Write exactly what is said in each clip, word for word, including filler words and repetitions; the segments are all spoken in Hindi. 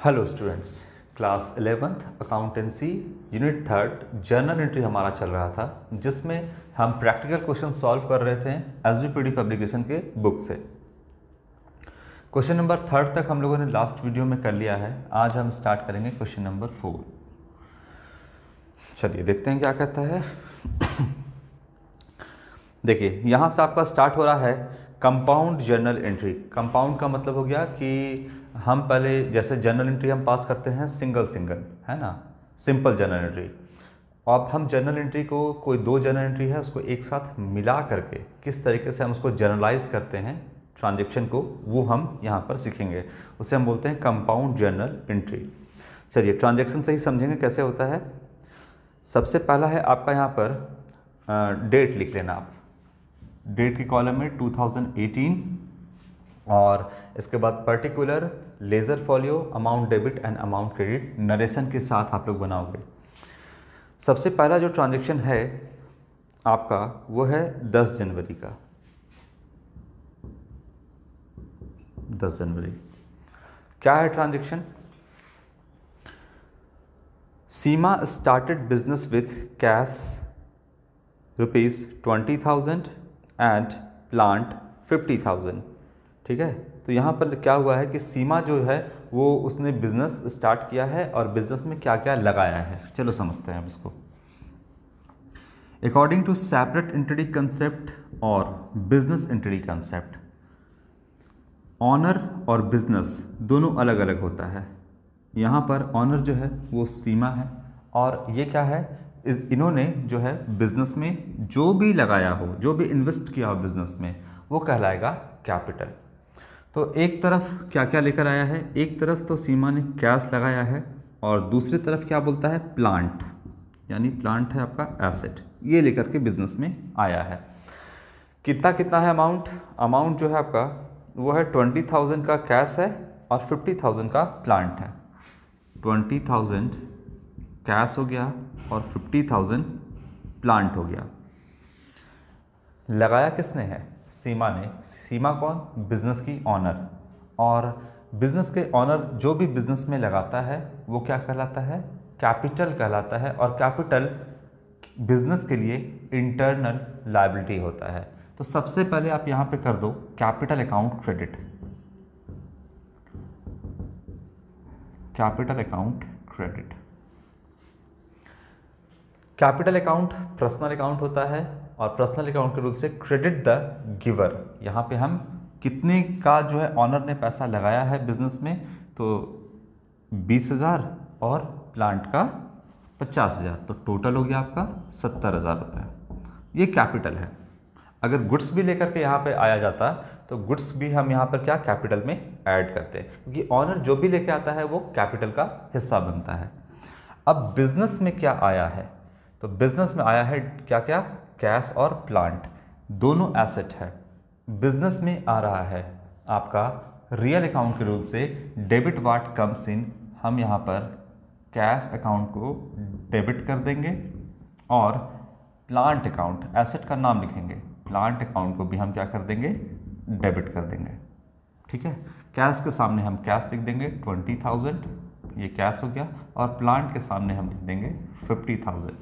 Hello students, class eleventh accountancy unit third journal entry हमारा चल रहा था, जिसमें हम प्रैक्टिकल क्वेश्चन सॉल्व कर रहे थे एसबीपीडी पब्लिकेशन के बुक से। क्वेश्चन नंबर थर्ड तक हम लोगों ने लास्ट वीडियो में कर लिया है। आज हम स्टार्ट करेंगे क्वेश्चन नंबर फोर। चलिए देखते हैं क्या कहता है। देखिए यहाँ से आपका स्टार्ट हो रहा है कंपाउंड जर्नल एंट्री। कंपाउंड का मतलब हो गया कि हम पहले जैसे जर्नल एंट्री हम पास करते हैं सिंगल सिंगल, है ना, सिंपल जर्नल एंट्री। अब हम जर्नल एंट्री को, कोई दो जर्नल एंट्री है उसको एक साथ मिला करके किस तरीके से हम उसको जर्नलाइज करते हैं ट्रांजेक्शन को, वो हम यहाँ पर सीखेंगे। उसे हम बोलते हैं कंपाउंड जर्नल एंट्री। चलिए ट्रांजेक्शन से ही समझेंगे कैसे होता है। सबसे पहला है आपका यहाँ पर डेट लिख लेना आप। डेट की कॉलम में टू थाउजेंड एटीन और इसके बाद particular, ledger folio, amount debit and amount credit narration के साथ आप लोग बनाओगे। सबसे पहला जो ट्रांजैक्शन है आपका वो है दस जनवरी का। दस जनवरी क्या है transaction? Seema started business with cash rupees twenty thousand and plant fifty thousand. ठीक है, तो यहाँ पर क्या हुआ है कि सीमा जो है वो उसने बिजनेस स्टार्ट किया है और बिजनेस में क्या क्या लगाया है, चलो समझते हैं अब इसको। According to separate entity concept और बिजनेस एंटिटी कंसेप्ट, ऑनर और बिजनेस दोनों अलग अलग होता है। यहाँ पर ऑनर जो है वो सीमा है और ये क्या है, इन्होंने जो है बिजनेस में जो भी लगाया हो, जो भी इन्वेस्ट किया हो बिजनेस में, वो कहलाएगा कैपिटल। तो एक तरफ क्या क्या लेकर आया है, एक तरफ तो सीमा ने कैश लगाया है और दूसरी तरफ क्या बोलता है, प्लांट, यानी प्लांट है आपका एसेट, ये लेकर के बिजनेस में आया है। कितना कितना है अमाउंट? अमाउंट जो है आपका वो है ट्वेंटी थाउजेंड का कैश है और फिफ्टी थाउजेंड का प्लांट है। ट्वेंटी थाउजेंड कैश हो गया और फिफ्टी थाउजेंड प्लांट हो गया। लगाया किसने है? सीमा ने। सीमा कौन? बिजनेस की ऑनर। और बिजनेस के ऑनर जो भी बिजनेस में लगाता है वो क्या कहलाता है? कैपिटल कहलाता है। और कैपिटल बिजनेस के लिए इंटरनल लायबिलिटी होता है। तो सबसे पहले आप यहां पे कर दो capital account credit. Capital account credit. Capital account personal account होता है और पर्सनल अकाउंट के रूल से क्रेडिट द गिवर। यहाँ पे हम कितने का जो है ऑनर ने पैसा लगाया है बिजनेस में, तो बीस हज़ार और प्लांट का पचास हज़ार, तो टोटल हो गया आपका सत्तर हज़ार रुपये। ये कैपिटल है। अगर गुड्स भी लेकर के यहाँ पे आया जाता तो गुड्स भी हम यहाँ पर क्या कैपिटल में ऐड करते हैं, क्योंकि ऑनर जो भी लेके आता है वो कैपिटल का हिस्सा बनता है। अब बिजनेस में क्या आया है? तो बिजनेस में आया है क्या क्या? कैश और प्लांट दोनों एसेट है। बिजनेस में आ रहा है आपका रियल अकाउंट के रूल से डेबिट व्हाट कम्स इन। हम यहाँ पर कैश अकाउंट को डेबिट कर देंगे और प्लांट अकाउंट, एसेट का नाम लिखेंगे, प्लांट अकाउंट को भी हम क्या कर देंगे? डेबिट कर देंगे। ठीक है, कैश के सामने हम कैश लिख देंगे ट्वेंटी थाउजेंड, ये कैश हो गया, और प्लांट के सामने हम लिख देंगे fifty thousand.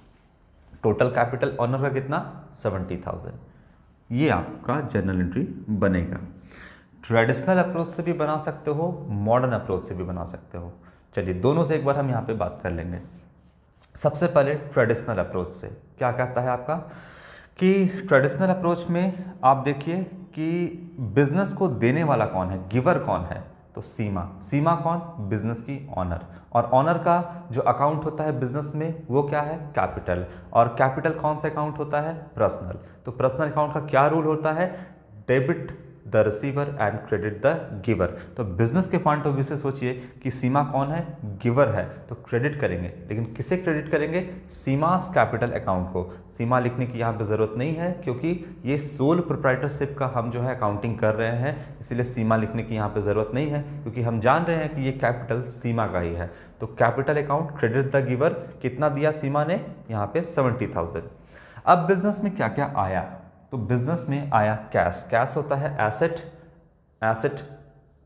Total capital owner का कितना? Seventy thousand. ये आपका जर्नल एंट्री बनेगा। ट्रेडिशनल अप्रोच से भी बना सकते हो, मॉडर्न अप्रोच से भी बना सकते हो। चलिए दोनों से एक बार हम यहाँ पे बात कर लेंगे। सबसे पहले ट्रेडिशनल अप्रोच से क्या कहता है आपका कि ट्रेडिशनल अप्रोच में आप देखिए कि बिजनेस को देने वाला कौन है, गिवर कौन है? तो सीमा। सीमा कौन? बिजनेस की ऑनर। और ऑनर का जो अकाउंट होता है बिजनेस में वो क्या है? कैपिटल। और कैपिटल कौन सा अकाउंट होता है? पर्सनल। तो पर्सनल अकाउंट का क्या रूल होता है? Debit the receiver and credit the giver. तो बिजनेस के पॉइंट ऑफ व्यू से सोचिए कि सीमा कौन है? गिवर है, तो क्रेडिट करेंगे। लेकिन किसे क्रेडिट करेंगे? सीमास कैपिटल अकाउंट को। सीमा लिखने की यहाँ पे ज़रूरत नहीं है, क्योंकि ये सोल प्रोप्राइटरशिप का हम जो है अकाउंटिंग कर रहे हैं, इसीलिए सीमा लिखने की यहाँ पे ज़रूरत नहीं है, क्योंकि हम जान रहे हैं कि ये कैपिटल सीमा का ही है। तो capital account credit the giver, कितना दिया सीमा ने? यहाँ पे सेवेंटी थाउजेंड। अब बिजनेस में क्या क्या आया? तो बिजनेस में आया कैश। कैश होता है एसेट। एसेट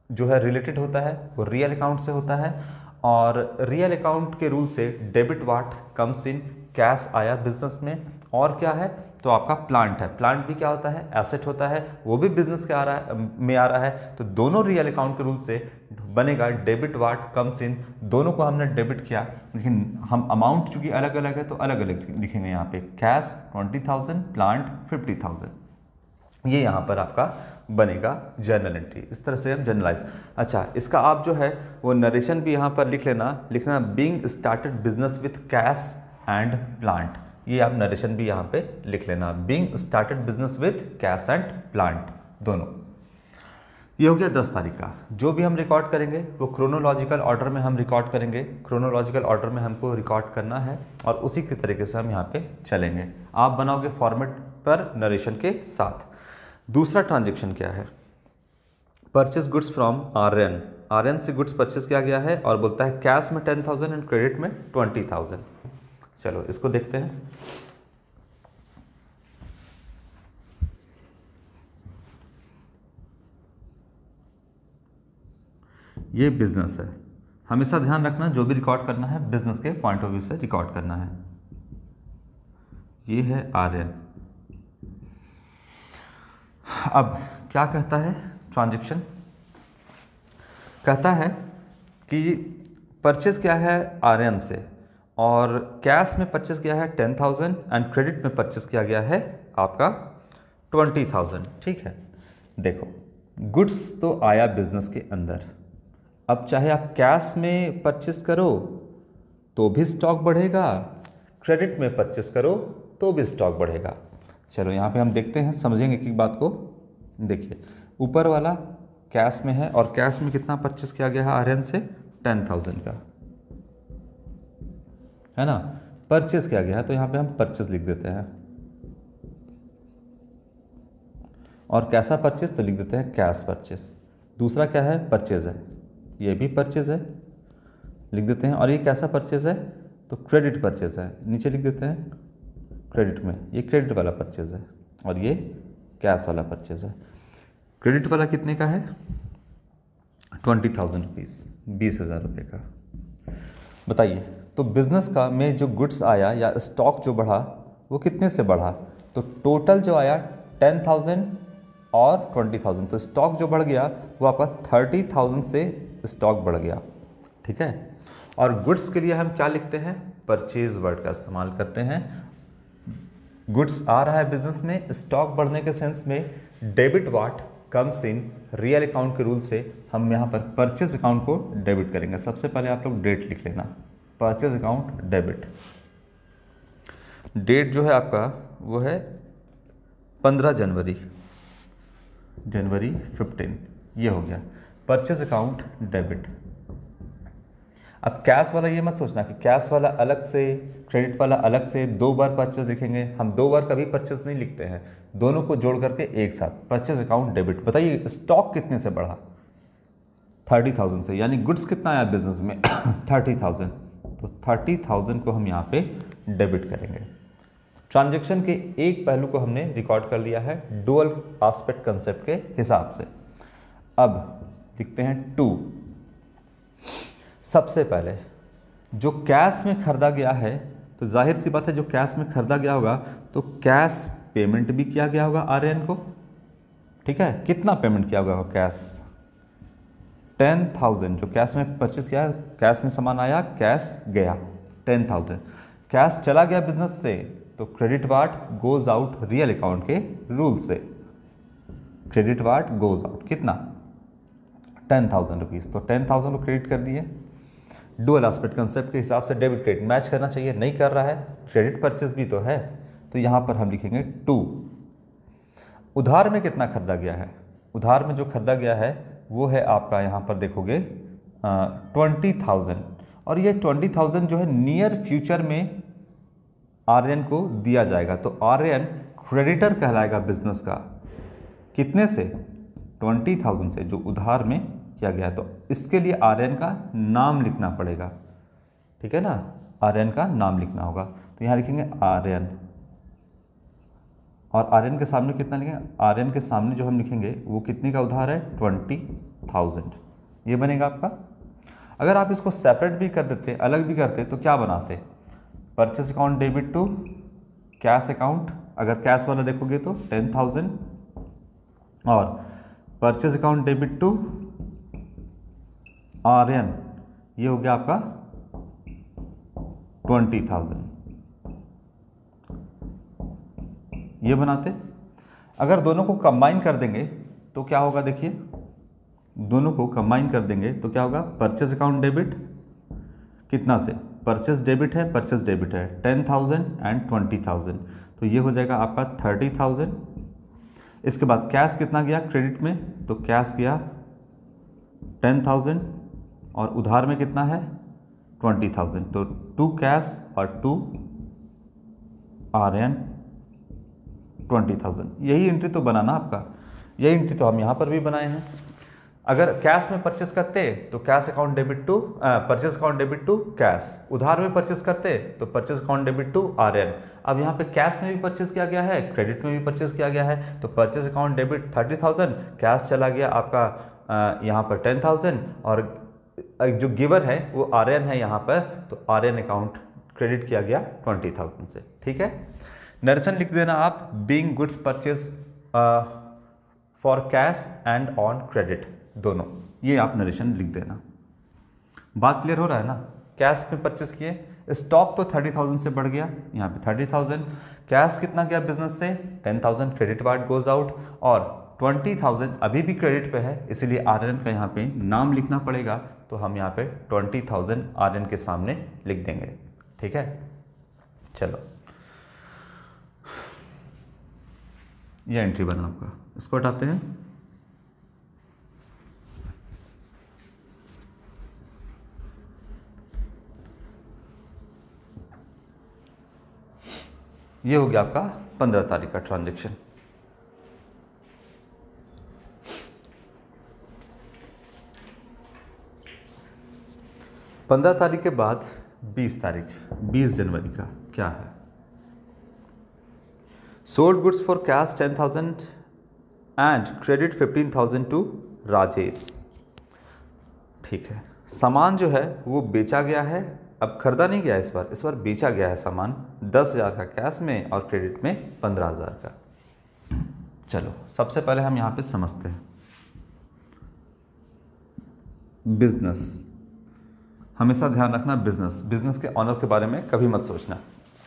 जो है रिलेटेड होता है वो रियल अकाउंट से होता है, और रियल अकाउंट के रूल से debit what comes in, cash आया बिजनेस में, और क्या है तो आपका प्लांट है। प्लांट भी क्या होता है, एसेट होता है, वो भी बिजनेस के आ रहा है में आ रहा है। तो दोनों रियल अकाउंट के रूल से बनेगा डेबिट वाट कम्स इन, दोनों को हमने डेबिट किया, लेकिन हम अमाउंट चूंकि अलग अलग है तो अलग अलग लिखेंगे। यहाँ पे cash twenty thousand, plant fifty thousand, ये यहाँ पर आपका बनेगा जर्नल एंट्री। इस तरह से हम जनरलाइज। अच्छा, इसका आप जो है वो नरेशन भी यहाँ पर लिख लेना, लिखना being started business with cash and plant, ये आप नरेशन भी यहाँ पे लिख लेना, being started business with cash and plant दोनों। ये हो गया दस तारीख का। जो भी हम रिकॉर्ड करेंगे वो क्रोनोलॉजिकल ऑर्डर में हम रिकॉर्ड करेंगे, क्रोनोलॉजिकल ऑर्डर में हमको रिकॉर्ड करना है और उसी के तरीके से हम यहाँ पे चलेंगे। आप बनाओगे फॉर्मेट पर नरेशन के साथ। दूसरा ट्रांजेक्शन क्या है, purchase goods from Aryan, Aryan से गुड्स परचेज किया गया है और बोलता है कैश में टेन थाउजेंड एंड क्रेडिट में ट्वेंटी थाउजेंड। चलो इसको देखते हैं। ये बिजनेस है, हमेशा ध्यान रखना जो भी रिकॉर्ड करना है बिजनेस के पॉइंट ऑफ व्यू से रिकॉर्ड करना है। ये है आर्यन। अब क्या कहता है ट्रांजैक्शन, कहता है कि परचेज किया है आर्यन से और कैश में परचेज किया है टेन थाउजेंड एंड क्रेडिट में परचेज किया गया है आपका ट्वेंटी थाउजेंड। ठीक है, देखो गुड्स तो आया बिजनेस के अंदर, अब चाहे आप कैश में परचेस करो तो भी स्टॉक बढ़ेगा, क्रेडिट में परचेस करो तो भी स्टॉक बढ़ेगा। चलो यहाँ पे हम देखते हैं, समझेंगे कि बात को। देखिए ऊपर वाला कैश में है और कैश में कितना परचेस किया गया है आर्यन से, टेन थाउजेंड का, है ना, परचेस किया गया है, तो यहाँ पे हम परचेस लिख देते हैं। और कैसा परचेस, तो लिख देते हैं कैश परचेस। दूसरा क्या है, परचेज है, ये भी परचेज है, लिख देते हैं। और ये कैसा परचेज है, तो क्रेडिट परचेज है, नीचे लिख देते हैं क्रेडिट में, ये क्रेडिट वाला परचेज है और ये कैश वाला परचेज है। क्रेडिट वाला कितने का है, ट्वेंटी थाउजेंड रुपीज़, बीस हज़ार रुपये का। बताइए तो बिजनेस का में जो गुड्स आया या स्टॉक जो बढ़ा वो कितने से बढ़ा, तो टोटल जो आया टेन थाउजेंड और ट्वेंटी थाउजेंड, तो स्टॉक जो बढ़ गया वो आपका थर्टी थाउजेंड से स्टॉक बढ़ गया। ठीक है, और गुड्स के लिए हम क्या लिखते हैं, परचेज वर्ड का इस्तेमाल करते हैं। गुड्स आ रहा है बिजनेस में, स्टॉक बढ़ने के सेंस में debit what comes in, real account के रूल से हम यहाँ पर परचेज अकाउंट को डेबिट करेंगे। सबसे पहले आप लोग डेट लिख लेना, परचेज अकाउंट डेबिट। डेट जो है आपका वो है पंद्रह जनवरी, जनवरी फिफ्टीन, ये हो गया परचेज अकाउंट डेबिट। अब कैश वाला ये मत सोचना कि कैश वाला अलग से क्रेडिट वाला अलग से, दो बार परचेज लिखेंगे हम, दो बार कभी परचेज नहीं लिखते हैं, दोनों को जोड़ करके एक साथ परचेज अकाउंट डेबिट। बताइए स्टॉक कितने से बढ़ा, थर्टी थाउजेंड से, यानी गुड्स कितना आया बिजनेस में, थर्टी थाउजेंड, तो थर्टी थाउजेंड को हम यहाँ पे डेबिट करेंगे। ट्रांजैक्शन के एक पहलू को हमने रिकॉर्ड कर लिया है डुअल एस्पेक्ट कंसेप्ट के हिसाब से। अब लिखते हैं टू। सबसे पहले जो कैश में खरीदा गया है, तो जाहिर सी बात है जो कैश में खरीदा गया होगा तो कैश पेमेंट भी किया गया होगा आर्यन को। ठीक है, कितना पेमेंट किया होगा कैश, टेन थाउजेंड, जो कैश में परचेज किया, कैश में सामान आया, कैश गया टेन थाउजेंड, कैश चला गया बिजनेस से, तो credit what goes out real account के रूल से, क्रेडिट वाट गोज आउट कितना, टेन थाउजेंड रुपीज़, तो टेन थाउजेंड को क्रेडिट कर दिए। डुअल एस्पेक्ट कंसेप्ट के हिसाब से डेबिट क्रेडिट मैच करना चाहिए, नहीं कर रहा है, क्रेडिट परचेज भी तो है, तो यहाँ पर हम लिखेंगे टू। उधार में कितना खरीदा गया है, उधार में जो खरीदा गया है वो है आपका, यहाँ पर देखोगे ट्वेंटी थाउजेंड, और ये ट्वेंटी थाउजेंड जो है नियर फ्यूचर में आर्यन को दिया जाएगा, तो आर्यन क्रेडिटर कहलाएगा बिजनेस का, कितने से, ट्वेंटी थाउजेंड से, जो उधार में किया गया है। तो इसके लिए आर्यन का नाम लिखना पड़ेगा, ठीक है ना, आर्यन का नाम लिखना होगा, तो यहाँ लिखेंगे आर्यन, और आर एन के सामने कितना लिखेंगे, आर एन के सामने जो हम लिखेंगे वो कितने का उधार है, ट्वेंटी थाउजेंड, ये बनेगा आपका। अगर आप इसको सेपरेट भी कर देते, अलग भी करते, तो क्या बनाते, purchase account debit to cash account, अगर कैश वाला देखोगे तो टेन थाउजेंड, और purchase account debit to R N, ये हो गया आपका ट्वेंटी थाउजेंड, ये बनाते। अगर दोनों को कंबाइन कर देंगे तो क्या होगा, देखिए दोनों को कंबाइन कर देंगे तो क्या होगा, परचेज अकाउंट डेबिट कितना से, परचेज डेबिट है, परचेज डेबिट है ten thousand and twenty thousand, तो ये हो जाएगा आपका थर्टी थाउजेंड। इसके बाद कैश कितना गया क्रेडिट में, तो कैश गया टेन थाउजेंड और उधार में कितना है ट्वेंटी थाउजेंड, तो टू कैश और to R N twenty thousand. यही एंट्री तो बनाना आपका, यही एंट्री तो हम यहाँ पर भी बनाए हैं। अगर कैश में परचेस करते तो cash account debit to purchase account debit to cash, उधार में परचेस करते तो purchase account debit to R N. अब यहाँ पे कैश में भी परचेस किया गया है, क्रेडिट में भी परचेस किया गया है, तो purchase account debit thirty thousand, cash चला गया आपका uh, यहाँ पर टेन थाउजेंड, और जो गिवर है वो आर एन है यहाँ पर, तो आर एन अकाउंट क्रेडिट किया गया ट्वेंटी थाउजेंड से। ठीक है, नरेशन लिख देना आप, being goods purchase for cash and on credit, दोनों ये आप नरेशन लिख देना। बात क्लियर हो रहा है ना, कैश में परचेस किए, स्टॉक तो थर्टी थाउजेंड से बढ़ गया, यहाँ पे थर्टी थाउजेंड, कैश कितना गया बिजनेस से ten thousand, credit what goes out, और ट्वेंटी थाउजेंड अभी भी क्रेडिट पे है, इसलिए आर एन का यहाँ पे नाम लिखना पड़ेगा, तो हम यहाँ पे ट्वेंटी थाउजेंड आर एन के सामने लिख देंगे। ठीक है, चलो ये एंट्री बना आपका, इसको हटाते हैं। ये हो गया आपका पंद्रह तारीख का ट्रांजैक्शन। पंद्रह तारीख के बाद बीस तारीख, बीस जनवरी का क्या है, sold goods for cash ten thousand and credit fifteen thousand to Rajesh. ठीक है, सामान जो है वो बेचा गया है, अब खरीदा नहीं गया इस बार, इस बार बेचा गया है सामान दस हज़ार का कैश में और क्रेडिट में पंद्रह हज़ार का। चलो सबसे पहले हम यहाँ पे समझते हैं बिजनेस, हमेशा ध्यान रखना बिजनेस, बिजनेस के ऑनर के बारे में कभी मत सोचना।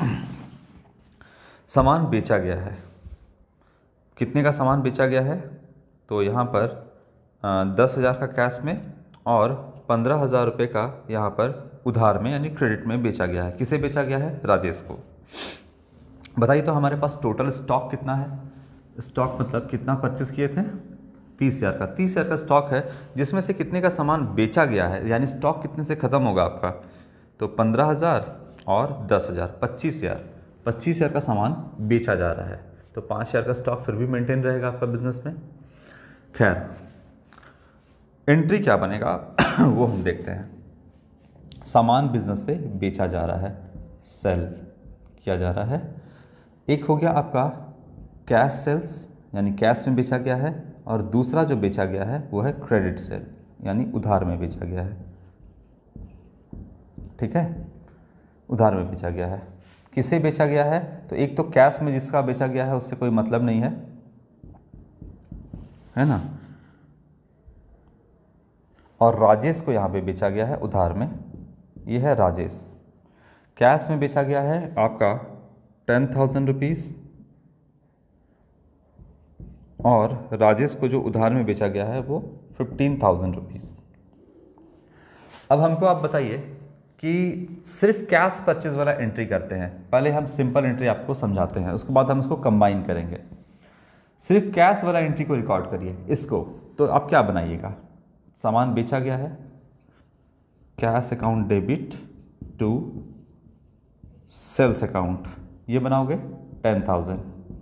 सामान बेचा गया है, कितने का सामान बेचा गया है, तो यहाँ पर दस हज़ार का कैश में और पंद्रह हज़ार रुपये का यहाँ पर उधार में यानी क्रेडिट में बेचा गया है। किसे बेचा गया है, राजेश को। बताइए तो हमारे पास टोटल स्टॉक कितना है, स्टॉक मतलब कितना परचेस किए थे, तीस हज़ार का, तीस हज़ार का स्टॉक है, जिसमें से कितने का सामान बेचा गया है, यानी स्टॉक कितने से ख़त्म होगा आपका, तो पंद्रह हज़ार और दस हज़ार पच्चीस हज़ार पच्चीस हज़ार का सामान बेचा जा रहा है, तो पाँच हज़ार का स्टॉक फिर भी मेंटेन रहेगा आपका बिजनेस में। खैर एंट्री क्या बनेगा वो हम देखते हैं। सामान बिजनेस से बेचा जा रहा है, सेल किया जा रहा है। एक हो गया आपका कैश सेल्स यानी कैश में बेचा गया है, और दूसरा जो बेचा गया है वो है क्रेडिट सेल यानी उधार में बेचा गया है। ठीक है, उधार में बेचा गया है। किसे बेचा गया है, तो एक तो कैश में जिसका बेचा गया है उससे कोई मतलब नहीं है, है ना, और राजेश को यहाँ पे बेचा गया है उधार में, ये है राजेश। कैश में बेचा गया है आपका टेन थाउजेंड रुपीज़, और राजेश को जो उधार में बेचा गया है वो फिफ्टीन थाउजेंड रुपीज़। अब हमको आप बताइए कि सिर्फ कैश परचेज वाला एंट्री करते हैं, पहले हम सिंपल एंट्री आपको समझाते हैं, उसके बाद हम इसको कंबाइन करेंगे। सिर्फ कैश वाला एंट्री को रिकॉर्ड करिए इसको, तो आप क्या बनाइएगा, सामान बेचा गया है, cash account debit to sales account, ये बनाओगे टेन थाउजेंड,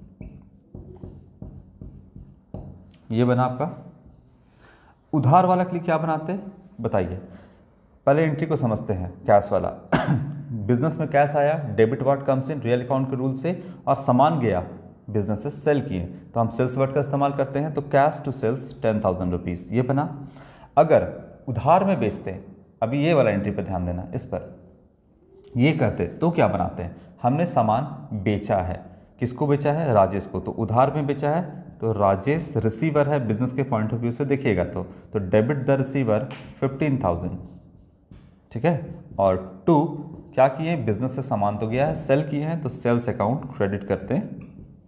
ये बना आपका। उधार वाला के लिए क्या बनाते बताइए, पहले एंट्री को समझते हैं। कैश वाला बिजनेस में कैश आया, debit what comes in real account के रूल से, और सामान गया बिजनेस से सेल किए, तो हम सेल्स वर्ड का इस्तेमाल करते हैं। तो cash to sales ten thousand rupees ये बना। अगर उधार में बेचते हैं, अभी ये वाला एंट्री पर ध्यान देना, इस पर ये करते तो क्या बनाते हैं, हमने सामान बेचा है, किसको बेचा है, राजेश को, तो उधार में बेचा है, तो राजेश रिसीवर है बिजनेस के पॉइंट ऑफ व्यू से देखिएगा तो तो debit the receiver fifteen thousand, ठीक है। और टू क्या किए, बिजनेस से सामान तो गया है, सेल किए हैं, तो सेल्स अकाउंट क्रेडिट करते हैं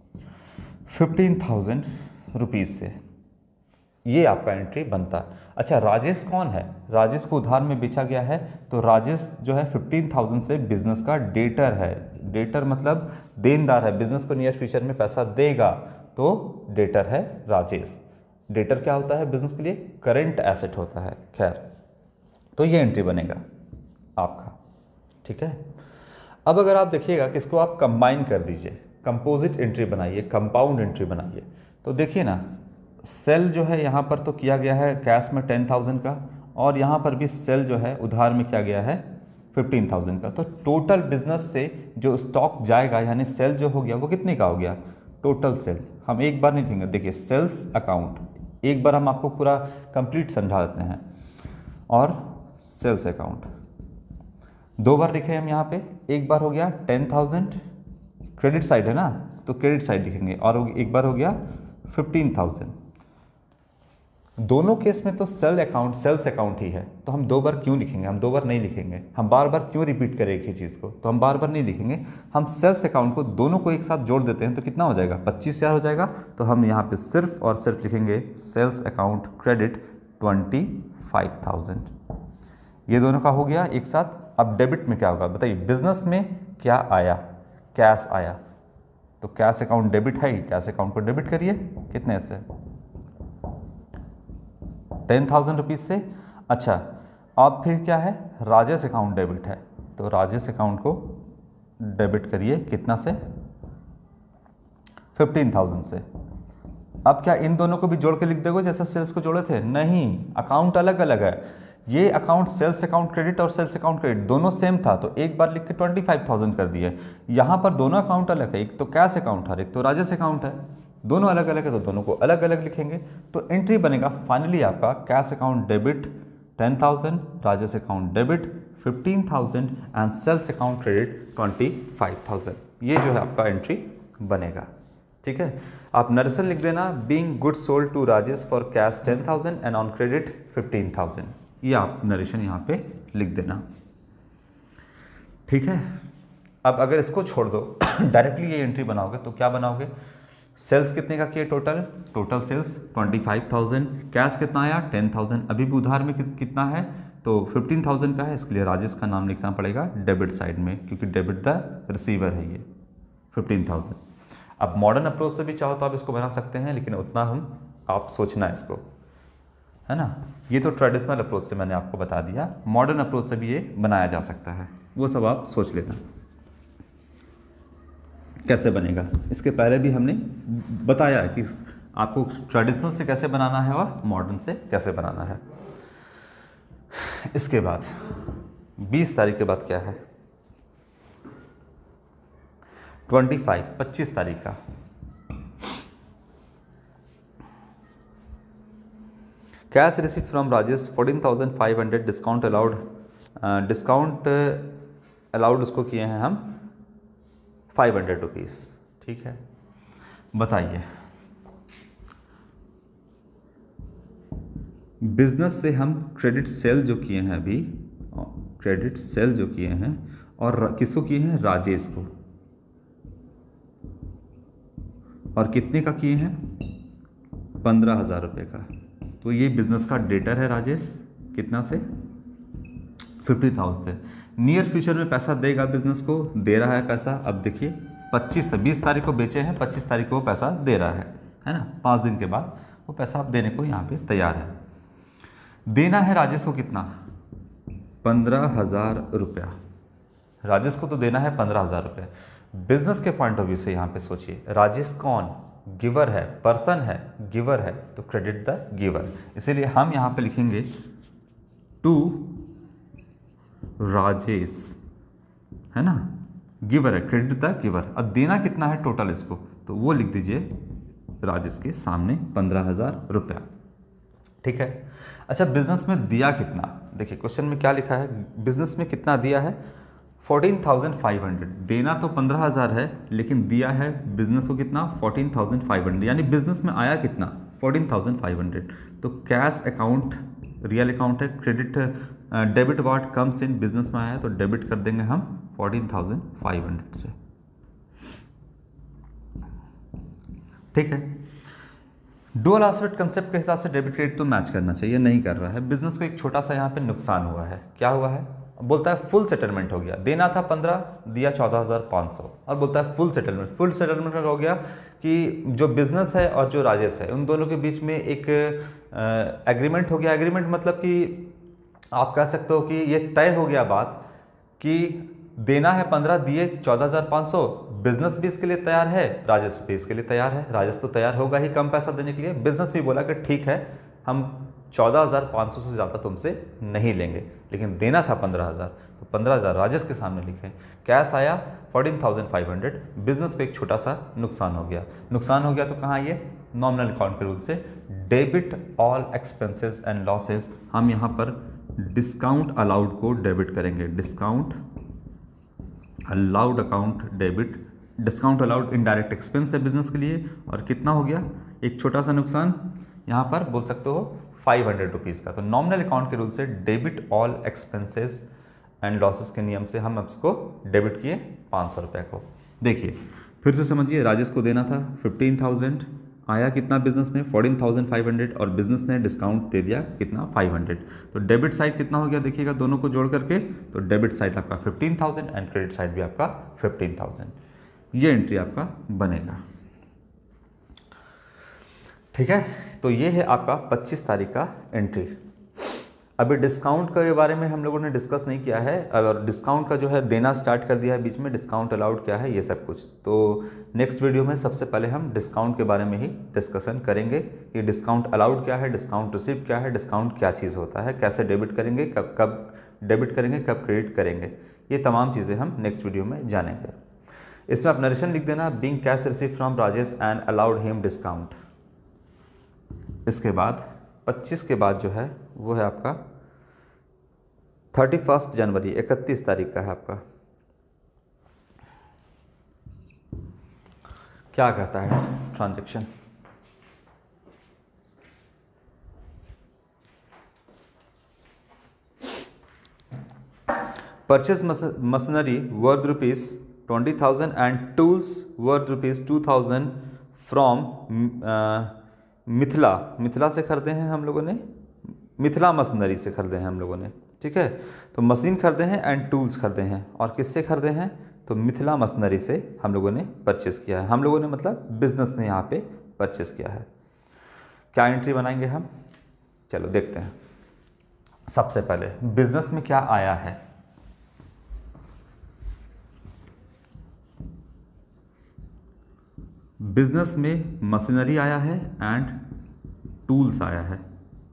फिफ्टीन थाउजेंड रुपीज़ से, ये आपका एंट्री बनता है। अच्छा, राजेश कौन है, राजेश को उधार में बेचा गया है, तो राजेश जो है फिफ्टीन थाउजेंड से बिजनेस का डेटर है। डेटर मतलब देनदार है, बिजनेस को नियर फ्यूचर में पैसा देगा, तो डेटर है राजेश। डेटर क्या होता है बिजनेस के लिए, करंट एसेट होता है। खैर, तो ये एंट्री बनेगा आपका, ठीक है। अब अगर आप देखिएगा कि इसको आप कंबाइन कर दीजिए, कंपोजिट एंट्री बनाइए, कंपाउंड एंट्री बनाइए, तो देखिए ना, सेल जो है यहाँ पर तो किया गया है कैश में टेन थाउजेंड का, और यहाँ पर भी सेल जो है उधार में किया गया है फिफ्टीन थाउजेंड का। तो टोटल बिजनेस से जो स्टॉक जाएगा, यानी सेल जो हो गया वो कितने का हो गया, टोटल सेल। हम एक बार नहीं लिखेंगे, देखिए सेल्स अकाउंट, एक बार हम आपको पूरा कंप्लीट समझा देते हैं, और सेल्स अकाउंट दो बार लिखे हम यहाँ पे। एक बार हो गया टेन थाउजेंड, क्रेडिट साइड है ना, तो क्रेडिट साइड लिखेंगे, और एक बार हो गया फिफ्टीन थाउजेंड। दोनों केस में तो सेल अकाउंट सेल्स अकाउंट ही है, तो हम दो बार क्यों लिखेंगे, हम दो बार नहीं लिखेंगे, हम बार बार क्यों रिपीट करें एक ही चीज़ को, तो हम बार बार नहीं लिखेंगे। हम सेल्स अकाउंट को दोनों को एक साथ जोड़ देते हैं, तो कितना हो जाएगा, पच्चीस हज़ार हो जाएगा। तो हम यहाँ पे सिर्फ और सिर्फ लिखेंगे sales account credit twenty five thousand. ये दोनों का हो गया एक साथ। अब डेबिट में क्या होगा बताइए, बिजनेस में क्या आया, कैश आया, तो कैश अकाउंट डेबिट है, कैश अकाउंट को डेबिट करिए, कितने से, टेन थाउजेंड रुपीज़ से। अच्छा, अब फिर क्या है, राजेश अकाउंट डेबिट है, तो राजेश अकाउंट को डेबिट करिए, कितना से, फिफ्टीन थाउजेंड से। अब क्या इन दोनों को भी जोड़ के लिख दोगे जैसे सेल्स को जोड़े थे, नहीं, अकाउंट अलग अलग है। ये अकाउंट सेल्स अकाउंट क्रेडिट और सेल्स अकाउंट क्रेडिट दोनों सेम था, तो एक बार लिख के ट्वेंटी फाइव थाउजेंड कर दिए। यहाँ पर दोनों अकाउंट अलग है, एक तो कैश अकाउंट है, एक तो राजेश अकाउंट है, दोनों अलग अलग है, तो दोनों को अलग अलग लिखेंगे। तो एंट्री बनेगा फाइनली आपका cash account debit ten thousand, Rajesh account debit fifteen thousand and sales account credit twenty five thousand. ये जो है आपका एंट्री बनेगा, ठीक है। आप नरेशन लिख देना, being good sold to Rajesh for cash ten thousand and on credit fifteen thousand, ये आप नरेशन यहाँ पे लिख देना, ठीक है। अब अगर इसको छोड़ दो, डायरेक्टली ये एंट्री बनाओगे तो क्या बनाओगे, सेल्स कितने का किए, total total sales twenty five thousand, cash कितना आया टेन थाउजेंड, अभी भी उधार में कितना है तो फिफ्टीन थाउजेंड का है, इसके लिए राजेश का नाम लिखना पड़ेगा डेबिट साइड में, क्योंकि डेबिट द रिसीवर है ये फिफ्टीन थाउजेंड। अब मॉडर्न अप्रोच से भी चाहो तो आप इसको बना सकते हैं, लेकिन उतना हम आप सोचना है इसको, है ना। ये तो ट्रेडिशनल अप्रोच से मैंने आपको बता दिया, मॉडर्न अप्रोच से भी ये बनाया जा सकता है, वो सब आप सोच लेना कैसे बनेगा। इसके पहले भी हमने बताया कि आपको ट्रेडिशनल से कैसे बनाना है और मॉडर्न से कैसे बनाना है। इसके बाद बीस तारीख के बाद क्या है, ट्वेंटी फाइव पच्चीस तारीख का cash receive from Rajesh fourteen thousand five hundred, discount allowed, discount allowed उसको किए हैं हम फाइव हंड्रेड रुपीज़, ठीक है। बताइए, बिजनेस से हम क्रेडिट सेल जो किए हैं अभी, क्रेडिट सेल जो किए हैं, और किसको किए हैं, राजेश को, और कितने का किए हैं, पंद्रह हज़ार रुपये का। तो ये बिजनेस का डेटर है राजेश, कितना से, फिफ्टी थाउजेंड से। नियर फ्यूचर में पैसा देगा, बिजनेस को दे रहा है पैसा। अब देखिए पच्चीस बीस तारीख को बेचे हैं, पच्चीस तारीख को वो पैसा दे रहा है, है ना। पाँच दिन के बाद वो पैसा आप देने को यहाँ पे तैयार है। देना है राजेश को कितना, पंद्रह हज़ार रुपया। राजेश को तो देना है पंद्रह हज़ार रुपये। बिजनेस के पॉइंट ऑफ व्यू से यहाँ पे सोचिए, राजेश कौन, गिवर है, पर्सन है, गिवर है, तो क्रेडिट द गिवर। इसीलिए हम यहाँ पे लिखेंगे टू राजेश, है ना, गिवर है, क्रेडिट द गिवर। अब देना कितना है टोटल इसको, तो वो लिख दीजिए राजेश के सामने पंद्रह हज़ार रुपया। ठीक है। अच्छा, बिजनेस में दिया कितना, देखिए क्वेश्चन में क्या लिखा है, बिजनेस में कितना दिया है, फोर्टीन थाउजेंड फाइव हंड्रेड। देना तो पंद्रह हज़ार है लेकिन दिया है बिजनेस को कितना, फोर्टीन थाउजेंड फाइव हंड्रेड, यानी बिजनेस में आया कितना, फोर्टीन थाउजेंड फाइव हंड्रेड। तो कैश अकाउंट रियल अकाउंट है, credit debit what comes in, business में आया है तो डेबिट कर देंगे हम फोर्टीन थाउजेंड फाइव हंड्रेड से। ठीक है। डुअल एसेट कंसेप्ट के हिसाब से डेबिट क्रेडिट तो मैच करना चाहिए, नहीं कर रहा है। बिजनेस को एक छोटा सा यहाँ पे नुकसान हुआ है, क्या हुआ है, बोलता है फुल सेटलमेंट हो गया, देना था पंद्रह, दिया चौदह हज़ार पाँच सौ, और बोलता है फुल सेटलमेंट। फुल सेटलमेंट का हो गया कि जो बिजनेस है और जो राजेश है उन दोनों के बीच में एक एग्रीमेंट हो गया। एग्रीमेंट मतलब कि आप कह सकते हो कि ये तय हो गया बात कि देना है पंद्रह, दिए चौदह हज़ार पाँच सौ, बिजनेस भी इसके लिए तैयार है, राजेश भी इसके लिए तैयार है। राजेश तो तैयार होगा ही कम पैसा देने के लिए, बिजनेस भी बोला कि ठीक है हम चौदह हज़ार पाँच सौ से ज़्यादा तुमसे नहीं लेंगे, लेकिन देना था पंद्रह हज़ार, तो पंद्रह हज़ार राजेश के सामने लिखे। कैश आया fourteen thousand five hundred, business को एक छोटा सा नुकसान हो गया। नुकसान हो गया तो कहाँ, ये नॉमिनल अकाउंट के रूल से debit all expenses and losses, हम यहाँ पर डिस्काउंट अलाउड को डेबिट करेंगे। Discount allowed account debit, discount allowed indirect expense है बिजनेस के लिए, और कितना हो गया, एक छोटा सा नुकसान यहाँ पर बोल सकते हो फाइव हंड्रेड रुपीज़ का। तो नॉमिनल अकाउंट के रूल से debit all expenses and losses के नियम से हम इसको डेबिट किए पाँच सौ रुपये को। देखिए फिर से समझिए, राजेश को देना था फिफ्टीन थाउजेंड, आया कितना बिजनेस में फोर्टीन थाउजेंड फाइव हंड्रेड, और बिजनेस ने डिस्काउंट दे दिया कितना फाइव हंड्रेड। तो डेबिट साइड कितना हो गया देखिएगा दोनों को जोड़ करके, तो डेबिट साइड आपका fifteen thousand and credit side भी आपका फिफ्टीन थाउजेंड, ये एंट्री आपका बनेगा। ठीक है। तो ये है आपका पच्चीस तारीख का एंट्री। अभी डिस्काउंट के बारे में हम लोगों ने डिस्कस नहीं किया है, और डिस्काउंट का जो है देना स्टार्ट कर दिया है बीच में, डिस्काउंट अलाउड क्या है ये सब कुछ। तो नेक्स्ट वीडियो में सबसे पहले हम डिस्काउंट के बारे में ही डिस्कशन करेंगे कि डिस्काउंट अलाउड क्या है, डिस्काउंट रिसीव क्या है, डिस्काउंट क्या चीज़ होता है, कैसे डेबिट करेंगे, कब कब डेबिट करेंगे, कब क्रेडिट करेंगे, ये तमाम चीज़ें हम नेक्स्ट वीडियो में जानेंगे। इसमें आप नरेशन लिख देना, being cash receive from Rajesh and allowed him discount. इसके बाद पच्चीस के बाद जो है वो है आपका थर्टी फर्स्ट जनवरी, इकतीस तारीख का है आपका। क्या कहता है transaction, purchase machinery worth rupees twenty thousand and tools worth rupees two thousand from Mithila, Mithila से खरीदे हैं हम लोगों ने, मिथिला मशीनरी से खरीदे हैं हम लोगों ने। ठीक है। तो मशीन खरीदे हैं एंड टूल्स खरीदे हैं, और किससे खरीदे हैं, तो मिथिला मशीनरी से हम लोगों ने परचेस किया है। हम लोगों ने मतलब बिजनेस ने यहाँ पे परचेस किया है। क्या एंट्री बनाएंगे हम, चलो देखते हैं। सबसे पहले बिजनेस में क्या आया है, बिजनेस में मशीनरी आया है एंड टूल्स आया है,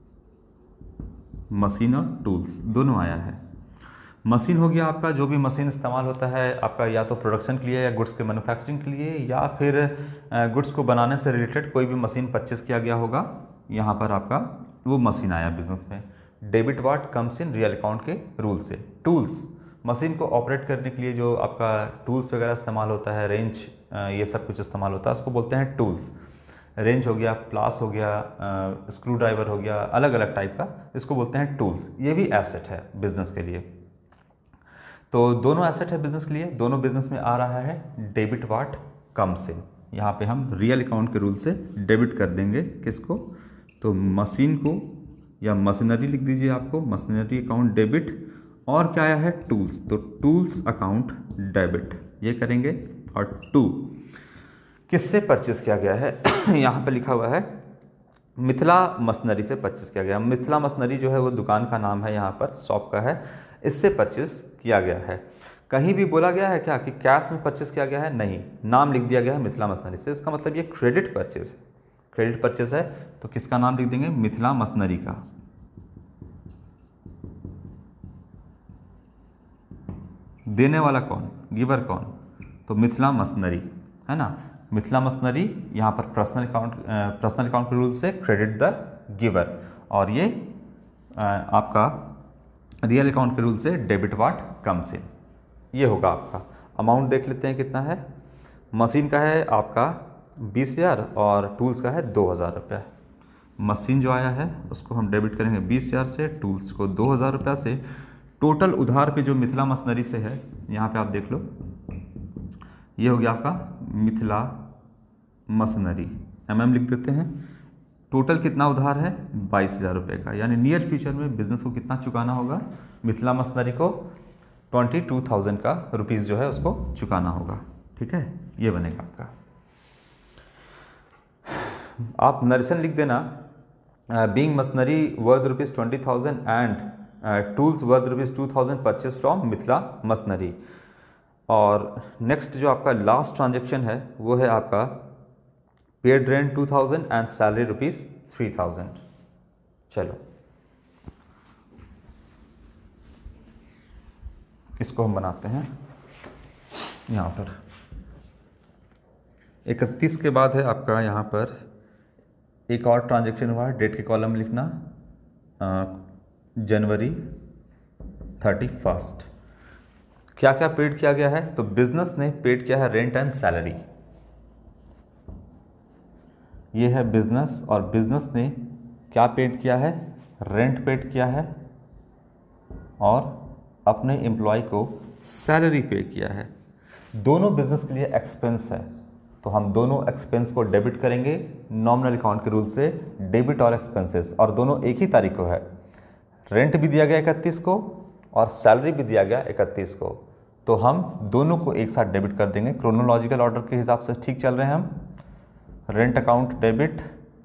मशीन और टूल्स दोनों आया है। मशीन हो गया आपका जो भी मशीन इस्तेमाल होता है आपका, या तो प्रोडक्शन के लिए या गुड्स के मैन्युफैक्चरिंग के लिए, या फिर गुड्स को बनाने से रिलेटेड कोई भी मशीन परचेस किया गया होगा, यहाँ पर आपका वो मशीन आया बिजनेस में। Debit what comes in real account के रूल से। टूल्स, मशीन को ऑपरेट करने के लिए जो आपका टूल्स वगैरह इस्तेमाल होता है, रेंच ये सब कुछ इस्तेमाल होता है, उसको बोलते हैं टूल्स। रेंच हो गया, प्लास हो गया, स्क्रू ड्राइवर हो गया, अलग अलग टाइप का, इसको बोलते हैं टूल्स। ये भी एसेट है बिजनेस के लिए। तो दोनों एसेट है बिजनेस के लिए, दोनों बिजनेस में आ रहा है डेबिट व्हाट कम्स इन। यहाँ पे हम रियल अकाउंट के रूल से डेबिट कर देंगे किसको, तो मशीन को, या मशीनरी लिख दीजिए आपको, मशीनरी अकाउंट डेबिट, और क्या आया है टूल्स, तो टूल्स अकाउंट डेबिट ये करेंगे। और टू किससे परचेस किया गया है यहाँ पे लिखा हुआ है मिथिला मशीनरी से परचेस किया गया। मिथिला मशीनरी जो है वो दुकान का नाम है, यहाँ पर शॉप का है, इससे परचेस किया गया है। कहीं भी बोला गया है क्या कि कैश में परचेस किया गया है, नहीं, नाम लिख दिया गया है मिथिला मशीनरी से, इसका मतलब ये क्रेडिट परचेस है। क्रेडिट परचेस है तो किसका नाम लिख देंगे, मिथिला मशीनरी का। देने वाला कौन, गिवर कौन, तो मिथिला मशीनरी है ना। मिथिला मशीनरी यहाँ पर पर्सनल अकाउंट पर्सनल अकाउंट के रूल से क्रेडिट द गिवर, और ये आ, आपका रियल अकाउंट के रूल से डेबिट व्हाट कम्स इन। ये होगा आपका अमाउंट। देख लेते हैं कितना है। मशीन का है आपका बीस हज़ार और टूल्स का है दो हज़ार रुपया। मशीन जो आया है उसको हम डेबिट करेंगे बीस हज़ार से, टूल्स को दो हज़ार रुपया से। टोटल उधार पे जो मिथिला मशीनरी से है, यहाँ पे आप देख लो, ये हो गया आपका मिथिला मशीनरी, एम एम लिख देते हैं। टोटल कितना उधार है? बाईस हज़ार रुपये का, यानी नियर फ्यूचर में बिजनेस को कितना चुकाना होगा? मिथिला मशीनरी को ट्वेंटी टू थाउजेंड का रुपीज़ जो है उसको चुकाना होगा। ठीक है, ये बनेगा आपका। आप नरेशन लिख देना, being machinery worth rupees twenty thousand and tools worth rupees two thousand purchase from Mithila machinery. और नेक्स्ट जो आपका लास्ट ट्रांजेक्शन है वो है आपका paid rent two thousand and salary rupees three thousand. चलो इसको हम बनाते हैं। यहाँ पर इकतीस के बाद है आपका, यहाँ पर एक और ट्रांजेक्शन हुआ है। डेट के कॉलम में लिखना जनवरी थर्टी फर्स्ट। क्या क्या पेड किया गया है? तो बिजनेस ने पेड किया है रेंट एंड सैलरी। ये है बिजनेस, और बिजनेस ने क्या पेड किया है? रेंट पेड किया है और अपने एम्प्लॉय को सैलरी पे किया है। दोनों बिजनेस के लिए एक्सपेंस है, तो हम दोनों एक्सपेंस को डेबिट करेंगे नॉमिनल अकाउंट के रूल से, डेबिट और एक्सपेंसेस, और दोनों एक ही तारीख को है। रेंट भी दिया गया इकतीस को और सैलरी भी दिया गया इकतीस को, तो हम दोनों को एक साथ डेबिट कर देंगे। क्रोनोलॉजिकल ऑर्डर के हिसाब से ठीक चल रहे हैं हम। Rent account debit,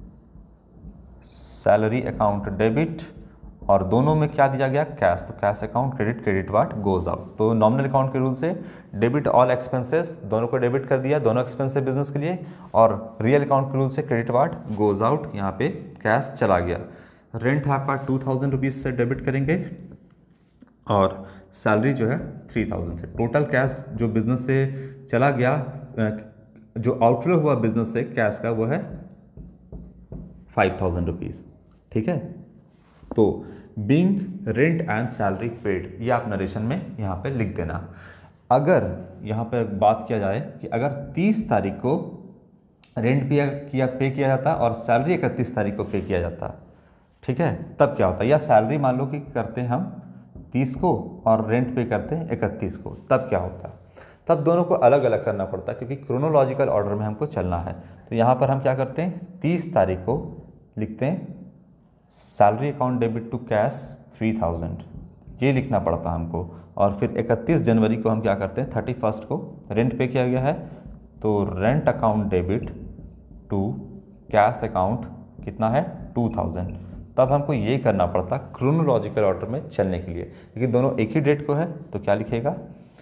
salary account debit, और दोनों में क्या दिया गया? कैश। तो cash account credit, credit what goes out. तो नॉमिनल अकाउंट के रूल से डेबिट ऑल एक्सपेंसेस, दोनों को डेबिट कर दिया, दोनों एक्सपेंस है बिजनेस के लिए, और रियल अकाउंट के रूल से क्रेडिट व्हाट गोज आउट, यहाँ पे कैश चला गया। रेंट है आपका टू थाउजेंड रुपीज़ से डेबिट करेंगे और सैलरी जो है थ्री थाउजेंड से। टोटल कैश जो बिजनेस से चला गया, जो आउटफ्लो हुआ बिजनेस से कैश का, वो है फाइव थाउजेंड रुपीज़। ठीक है, तो being rent and salary paid, ये आप नरेशन में यहाँ पे लिख देना। अगर यहाँ पे बात किया जाए कि अगर तीस तारीख को रेंट पे किया पे किया जाता और सैलरी इकतीस तारीख को पे किया जाता, ठीक है, तब क्या होता? या सैलरी मान लो कि करते हैं हम तीस को और रेंट पे करते हैं इकतीस को, तब क्या होता? तब दोनों को अलग अलग करना पड़ता, क्योंकि क्रोनोलॉजिकल ऑर्डर में हमको चलना है। तो यहाँ पर हम क्या करते हैं? तीस तारीख को लिखते हैं salary account debit to cash three thousand, ये लिखना पड़ता हमको। और फिर इकतीस जनवरी को हम क्या करते हैं? थर्टी फर्स्ट को रेंट पे किया गया है, तो rent account debit to cash account कितना है? Two thousand. तब हमको ये करना पड़ता क्रोनोलॉजिकल ऑर्डर में चलने के लिए, क्योंकि दोनों एक ही डेट को है। तो क्या लिखेगा?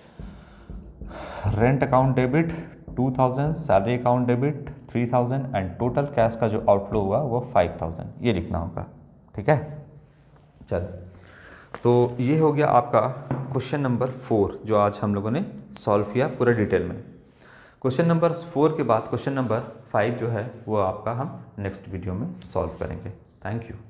Rent account debit two thousand, salary account debit three thousand and total cash का जो आउटफ्लो हुआ वो फाइव थाउजेंड, ये लिखना होगा। ठीक है, चल, तो ये हो गया आपका क्वेश्चन नंबर फोर, जो आज हम लोगों ने सॉल्व किया पूरे डिटेल में। क्वेश्चन नंबर फोर के बाद क्वेश्चन नंबर फाइव जो है वो आपका हम नेक्स्ट वीडियो में सॉल्व करेंगे। Thank you.